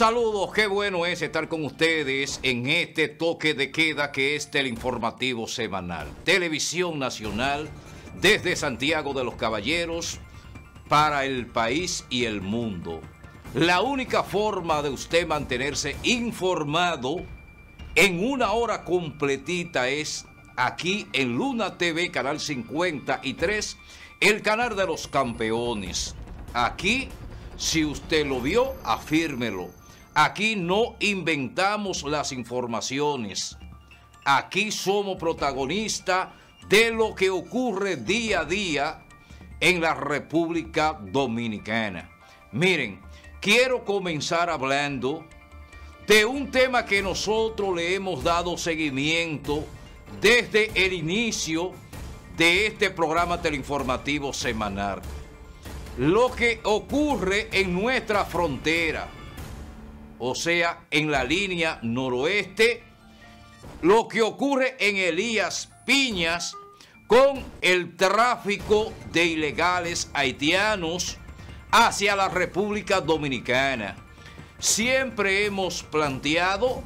Saludos, qué bueno es estar con ustedes en este toque de queda que es Teleinformativo Semanal. Televisión Nacional desde Santiago de los Caballeros para el país y el mundo. La única forma de usted mantenerse informado en una hora completita es aquí en Luna TV, canal 53, el canal de los campeones. Aquí, si usted lo vio, afírmelo. Aquí no inventamos las informaciones. Aquí somos protagonistas de lo que ocurre día a día en la República Dominicana. Miren, quiero comenzar hablando de un tema que nosotros le hemos dado seguimiento desde el inicio de este programa teleinformativo semanal. Lo que ocurre en nuestra frontera, o sea, en la línea noroeste, lo que ocurre en Elías Piñas con el tráfico de ilegales haitianos hacia la República Dominicana. Siempre hemos planteado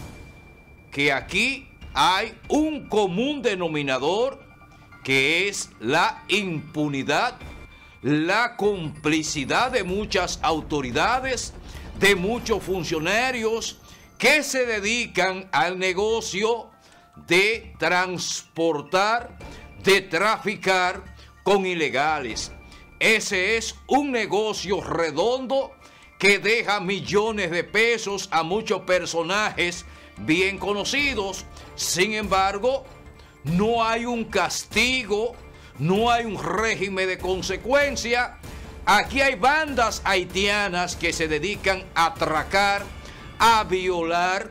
que aquí hay un común denominador que es la impunidad, la complicidad de muchas autoridades, de muchos funcionarios que se dedican al negocio de transportar, de traficar con ilegales. Ese es un negocio redondo que deja millones de pesos a muchos personajes bien conocidos. Sin embargo, no hay un castigo, no hay un régimen de consecuencia. Aquí hay bandas haitianas que se dedican a atracar, a violar,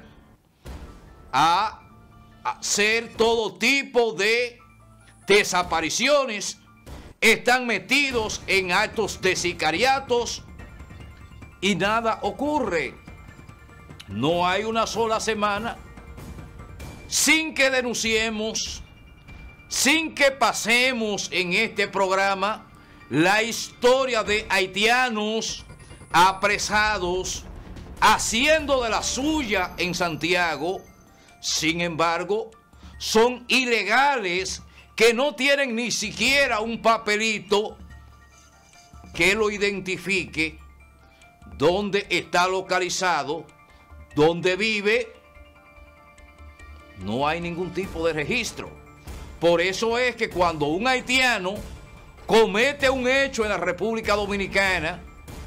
a hacer todo tipo de desapariciones. Están metidos en actos de sicariatos y nada ocurre. No hay una sola semana sin que denunciemos, sin que pasemos en este programa la historia de haitianos apresados haciendo de la suya en Santiago. Sin embargo, son ilegales que no tienen ni siquiera un papelito que lo identifique dónde está localizado, dónde vive. No hay ningún tipo de registro. Por eso es que cuando un haitiano comete un hecho en la República Dominicana,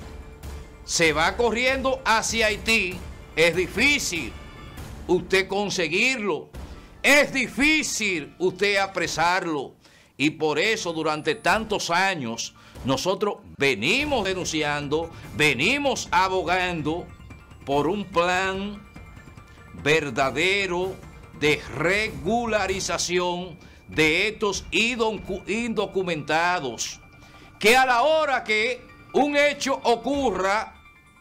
se va corriendo hacia Haití. Es difícil usted conseguirlo, es difícil usted apresarlo, y por eso durante tantos años nosotros venimos denunciando, venimos abogando por un plan verdadero de regularización de estos indocumentados, que a la hora que un hecho ocurra,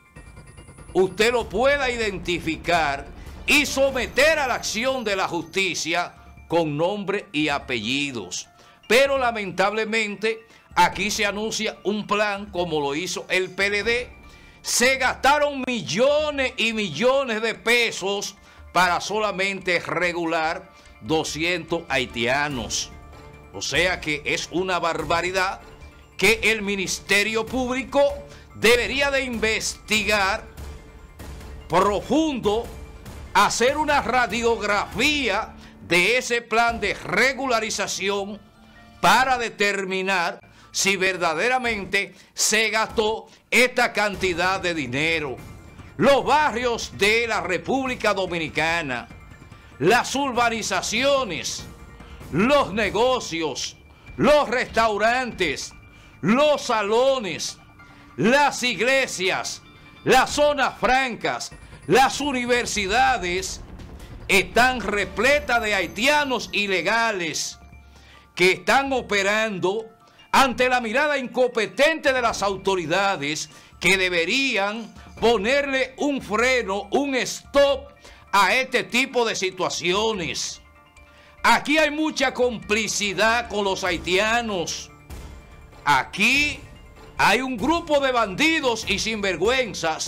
usted lo pueda identificar y someter a la acción de la justicia con nombre y apellidos. Pero lamentablemente aquí se anuncia un plan como lo hizo el PLD. Se gastaron millones y millones de pesos para solamente regular 200 haitianos. O sea que es una barbaridad que el Ministerio Público debería de investigar profundo, hacer una radiografía de ese plan de regularización para determinar si verdaderamente se gastó esta cantidad de dinero. Los barrios de la República Dominicana, las urbanizaciones, los negocios, los restaurantes, los salones, las iglesias, las zonas francas, las universidades están repletas de haitianos ilegales que están operando ante la mirada incompetente de las autoridades, que deberían ponerle un freno, un stop a este tipo de situaciones. Aquí hay mucha complicidad con los haitianos. Aquí hay un grupo de bandidos y sinvergüenzas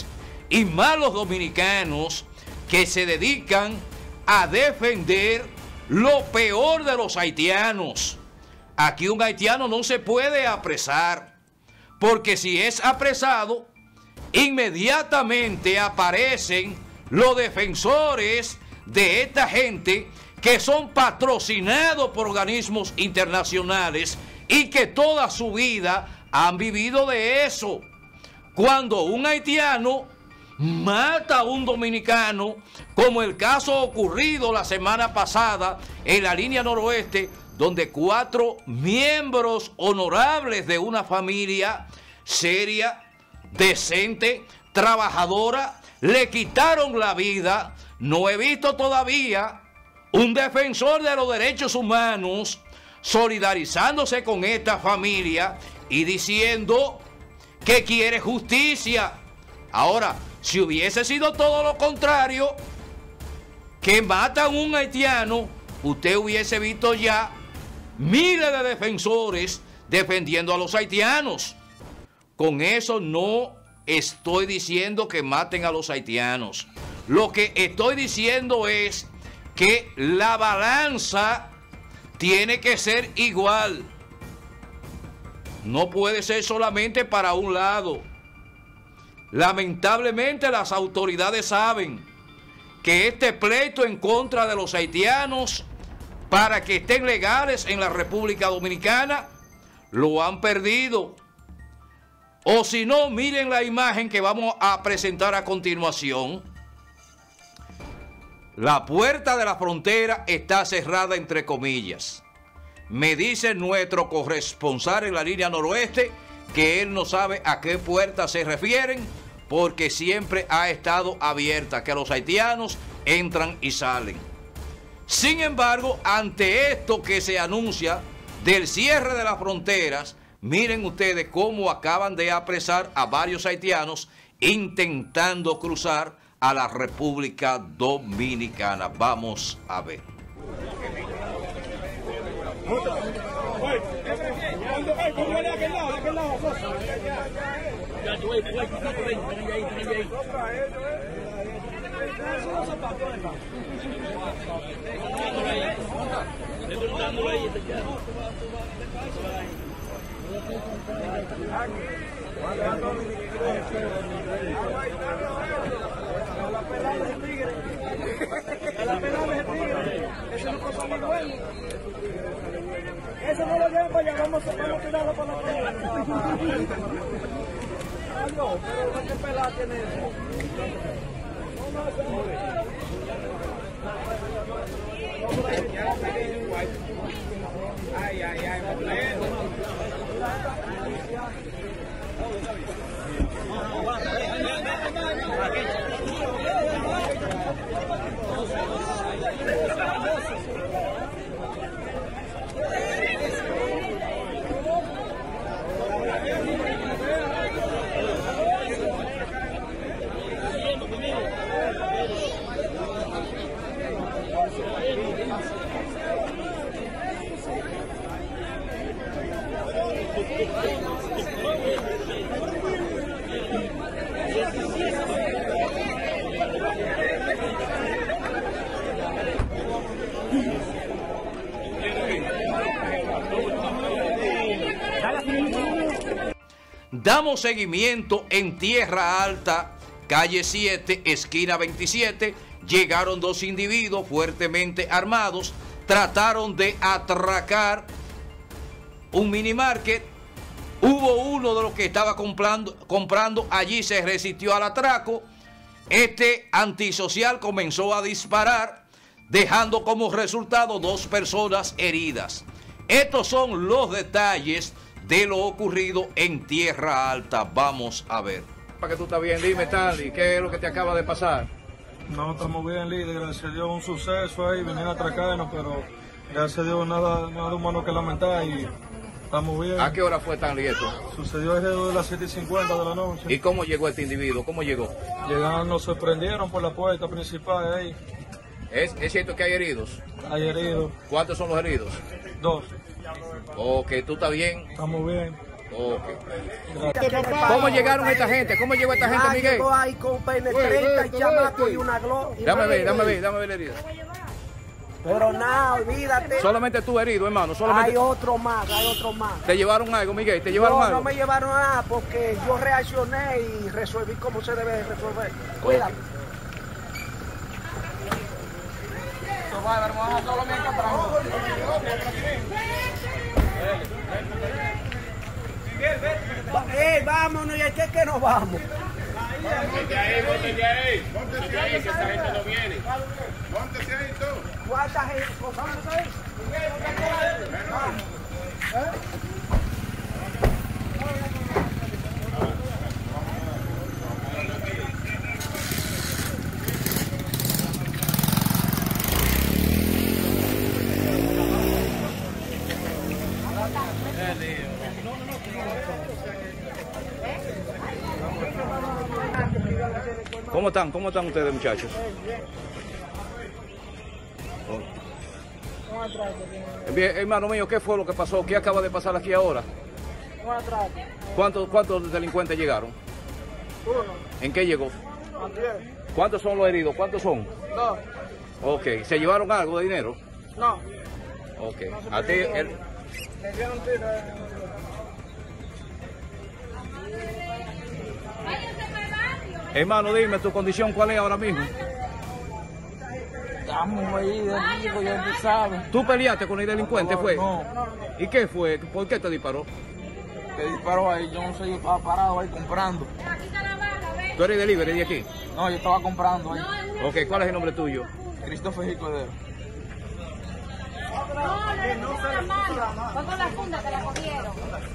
y malos dominicanos que se dedican a defender lo peor de los haitianos. Aquí un haitiano no se puede apresar, porque si es apresado, inmediatamente aparecen los defensores de esta gente que son patrocinados por organismos internacionales y que toda su vida han vivido de eso. Cuando un haitiano mata a un dominicano, como el caso ocurrido la semana pasada en la línea noroeste, donde 4 miembros honorables de una familia seria, decente, trabajadora, le quitaron la vida, no he visto todavía un defensor de los derechos humanos solidarizándose con esta familia y diciendo que quiere justicia. Ahora, si hubiese sido todo lo contrario, que matan a un haitiano, usted hubiese visto ya miles de defensores defendiendo a los haitianos. Con eso no estoy diciendo que maten a los haitianos. Lo que estoy diciendo es que la balanza tiene que ser igual. No puede ser solamente para un lado. Lamentablemente las autoridades saben que este pleito en contra de los haitianos para que estén legales en la República Dominicana lo han perdido. O si no, miren la imagen que vamos a presentar a continuación. La puerta de la frontera está cerrada entre comillas. Me dice nuestro corresponsal en la línea noroeste que él no sabe a qué puerta se refieren porque siempre ha estado abierta, que los haitianos entran y salen. Sin embargo, ante esto que se anuncia del cierre de las fronteras, miren ustedes cómo acaban de apresar a varios haitianos intentando cruzar a la República Dominicana. Vamos a ver. Eso no lo llevan para allá, vamos a tirarlo para la playa. No, pero ¿qué pelada tiene eso? Ay, ay, ay, Damos seguimiento en Tierra Alta, calle 7, esquina 27. Llegaron 2 individuos fuertemente armados, trataron de atracar un mini market. Hubo uno de los que estaba comprando allí, se resistió al atraco. Este antisocial comenzó a disparar, dejando como resultado 2 personas heridas. Estos son los detalles de lo ocurrido en Tierra Alta. Vamos a ver. Para que tú estás bien, dime, Stanley, ¿qué es lo que te acaba de pasar? No, estamos bien, líder, gracias a Dios, un suceso ahí, venían a atracarnos, pero gracias a Dios nada humano que lamentar y estamos bien. ¿A qué hora fue, Stanley, esto? Sucedió alrededor de las 7:50 de la noche. ¿Y cómo llegó este individuo? ¿Cómo llegó? Llegaron, nos sorprendieron por la puerta principal ahí. ¿Es cierto que hay heridos? Hay heridos. ¿Cuántos son los heridos? 2. Ok, ¿tú estás bien? Estamos bien. ¿Cómo llegaron esta gente? ¿Cómo llegó esta gente, Miguel? Llegó ahí con penetrita y chamaco y una glow. Dame ver la herida. Pero nada, olvídate. Solamente tú herido, hermano. Hay otro más. ¿Te llevaron algo, Miguel? ¿Te llevaron algo? No me llevaron nada porque yo reaccioné y resolví como se debe resolver. Cuídate. Vámonos, y es que nos vamos. Móntese ahí, que esa gente no viene. Móntese ahí tú. ¿Cuánta gente? Vámonos ahí. ¿Cómo están? ¿Cómo están ustedes, muchachos? Bien, hermano mío, ¿qué fue lo que pasó? ¿Qué acaba de pasar aquí ahora? ¿Cuántos delincuentes llegaron? Uno. ¿En qué llegó? ¿Cuántos son los heridos? ¿Cuántos son? Dos. Ok, ¿se llevaron algo de dinero? No. Ok, a ti... Me dieron tiro. Hermano, dime, ¿tu condición cuál es ahora mismo? Estamos ahí de amigo, ya tú sabes. ¿Tú peleaste con el delincuente, fue? No. ¿Y qué fue? ¿Por qué te disparó? Que disparó ahí, yo no sé, yo estaba parado ahí comprando. ¿Tú eres delivery de aquí? No, yo estaba comprando ahí. Ok, ¿cuál es el nombre tuyo? Christopher Cordero. No fue la mano, fue con la funda que la cogieron.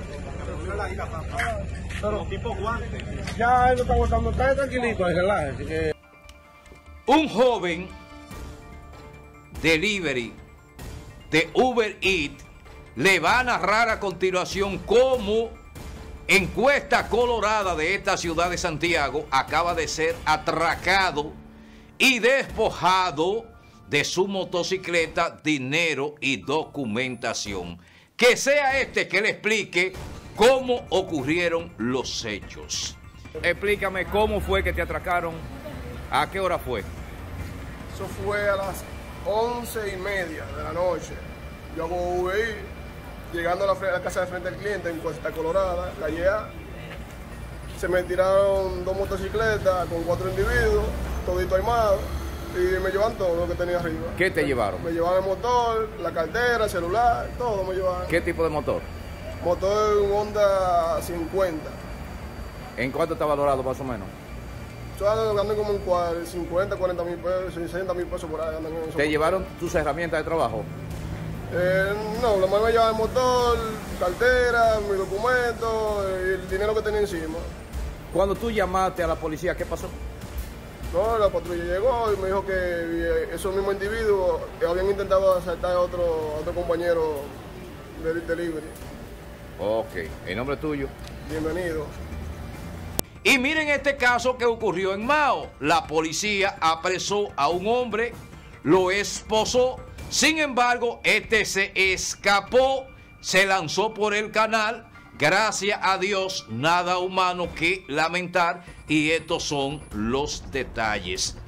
Pero tipo guante. Ya él no está aguantando, está tranquilito, relájese. Un joven delivery de Uber Eats le va a narrar a continuación cómo encuesta colorada de esta ciudad de Santiago acaba de ser atracado y despojado de su motocicleta, dinero y documentación. Que sea este que le explique cómo ocurrieron los hechos. Explícame cómo fue que te atracaron, a qué hora fue. Eso fue a las 11:30 de la noche. Yo hago Uber Eats, llegando a la casa de frente del cliente en Cuesta Colorada, calle A. Se me tiraron 2 motocicletas con 4 individuos, todito armados, y me llevan todo lo que tenía arriba. ¿Qué te llevaron? Me llevaban el motor, la cartera, el celular, todo me llevaban. ¿Qué tipo de motor? Motor un Honda 50. ¿En cuánto está valorado más o menos? Yo ando como en 50, 40 mil pesos, 60 mil pesos por ahí. Andan en eso. ¿Te llevaron tus herramientas de trabajo? No, lo más me llevaba el motor, cartera, mi documento y el dinero que tenía encima. Cuando tú llamaste a la policía, ¿qué pasó? No, la patrulla llegó y me dijo que esos mismos individuos habían intentado asaltar a otro compañero del delivery. Ok, ¿el nombre tuyo? Bienvenido. Y miren este caso que ocurrió en Mao. La policía apresó a un hombre, lo esposó. Sin embargo, este se escapó, se lanzó por el canal. Gracias a Dios, nada humano que lamentar. Y estos son los detalles.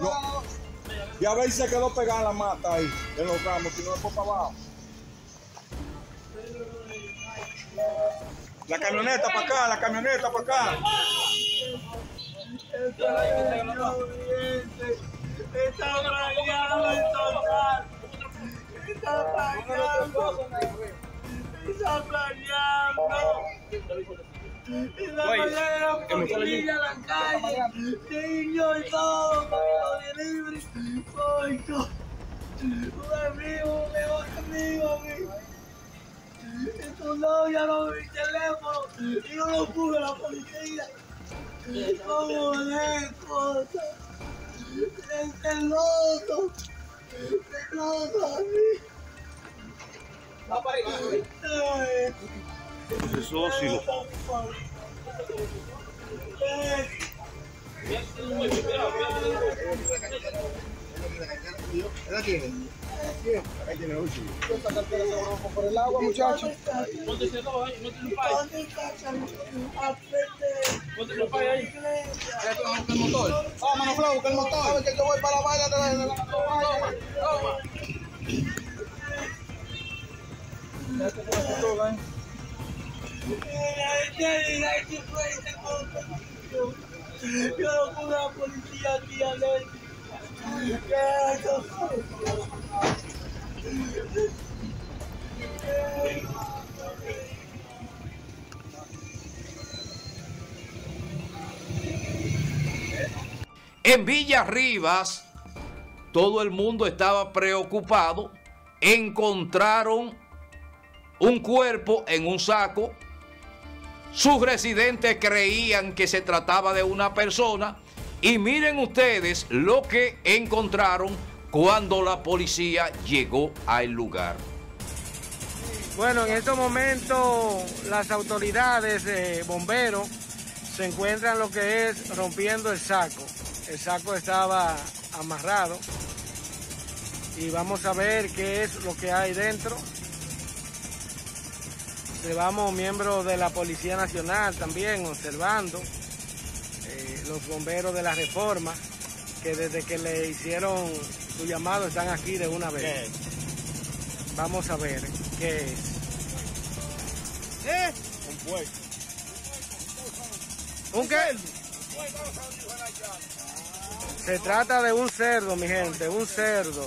Y a ver si se quedó pegada en la mata ahí, en los ramos, si no es por para abajo. La camioneta para acá, la camioneta para acá. Está planeado el total. Está planeado. Está planeando. Esta mañana la policía en la calle. Niños y todo, para que lo libre. Soy yo. Un amigo, un mejor amigo, amigo. Tu novia no ve mi teléfono y yo lo puse a la policía. ¿Cómo es cosa? Es loco. Es loco a mí. Va para ahí. Eso sí lo. Por el agua, muchachos. ¿Dónde El motor. Vamos, mano Flau, busca el motor. Que yo voy para la valla de la valla. Yo no pude a la policía aquí a ver. En Villa Rivas, todo el mundo estaba preocupado. Encontraron un cuerpo en un saco. Sus residentes creían que se trataba de una persona. Y miren ustedes lo que encontraron cuando la policía llegó al lugar. Bueno, en estos momentos las autoridades de bomberos se encuentran lo que es rompiendo el saco. El saco estaba amarrado y vamos a ver qué es lo que hay dentro. Observamos miembros de la Policía Nacional también observando. Los bomberos de la Reforma, que desde que le hicieron su llamado están aquí de una vez. Vamos a ver qué es. Un puerco. ¿Un qué? Se trata de un cerdo, mi gente, un cerdo.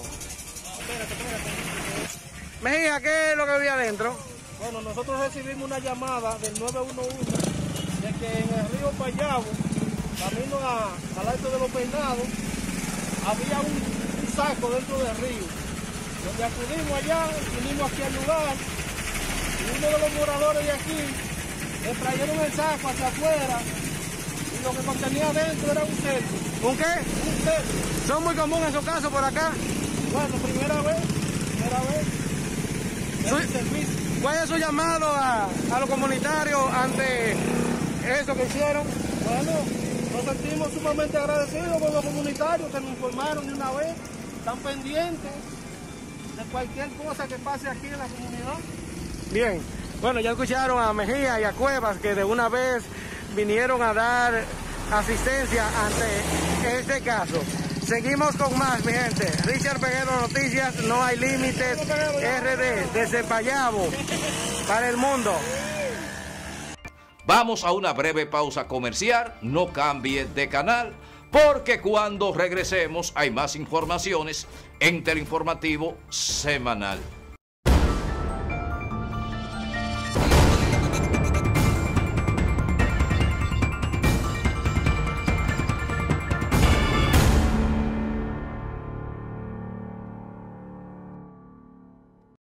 Mejía, ¿qué es lo que había adentro? Bueno, nosotros recibimos una llamada del 911 de que en el río Payabo, camino al alto de los Peinados, había un saco dentro del río. Donde acudimos allá, vinimos aquí al lugar, y uno de los moradores de aquí le trajeron el saco hacia afuera y lo que contenía adentro era un cerdo. ¿Un qué? Un cerdo. ¿Son muy comunes esos casos por acá? Bueno, primera vez. El servicio. ¿Cuál es su llamado a los comunitarios ante eso que hicieron? Bueno, nos sentimos sumamente agradecidos con los comunitarios que nos informaron de una vez, están pendientes de cualquier cosa que pase aquí en la comunidad. Bien, bueno, ya escucharon a Mejía y a Cuevas que de una vez vinieron a dar asistencia ante este caso. Seguimos con más, mi gente. Richard Peguero Noticias, no hay límites, RD, desde Payabo, para el mundo. Vamos a una breve pausa comercial, no cambie de canal, porque cuando regresemos hay más informaciones en Teleinformativo Semanal.